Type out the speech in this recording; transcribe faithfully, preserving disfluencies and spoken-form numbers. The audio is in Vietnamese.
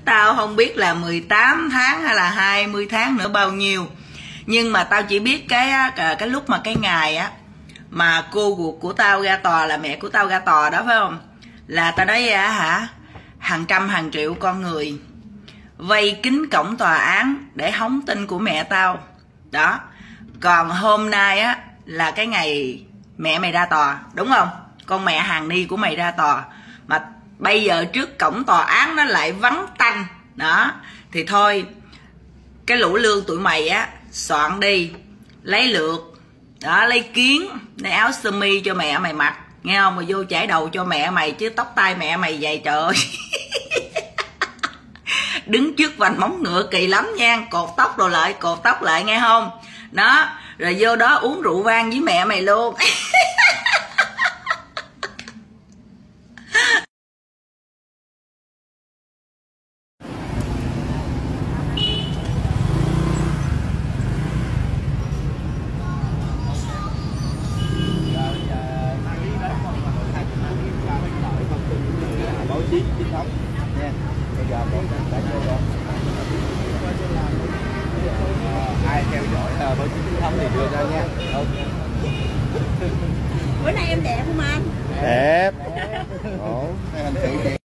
tao không biết là mười tám tháng hay là hai mươi tháng nữa bao nhiêu, nhưng mà tao chỉ biết cái cái lúc mà cái ngày á mà cô ruột của tao ra tòa, là mẹ của tao ra tòa đó, phải không, là tao nói á hả, hàng trăm hàng triệu con người vây kín cổng tòa án để hóng tin của mẹ tao đó. Còn hôm nay á là cái ngày mẹ mày ra tòa, đúng không, con mẹ Hàn Ni của mày ra tòa, mà bây giờ trước cổng tòa án nó lại vắng tanh đó. Thì thôi, cái lũ lương tụi mày á soạn đi, lấy lược đó, lấy kiến, lấy áo sơ mi cho mẹ mày mặc, nghe không, mà vô chải đầu cho mẹ mày, chứ tóc tai mẹ mày vậy trời ơi. Đứng trước vành móng ngựa kỳ lắm nha, cột tóc rồi lại, cột tóc lại nghe không đó, rồi vô đó uống rượu vang với mẹ mày luôn. Báo chí chính thống nha. Bây giờ có đã vô rồi. Ai theo dõi uh, báo chí chính thống thì đưa ra nha. Okay. Bữa nay em đẹp không anh? Đẹp. Ủa,